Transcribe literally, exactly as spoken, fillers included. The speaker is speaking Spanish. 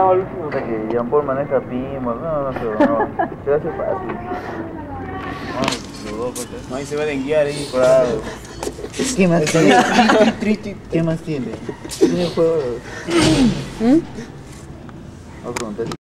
Puta que Jean Paul maneja Pimo, no, no sé, no, se hace fácil. No, dudó, pues. No, ahí se va a denguear ahí. Claro. ¿Qué más tiene? Tri, tri, ¿Qué más tiene? Tiene juegos. ¿Mm? No pregunté.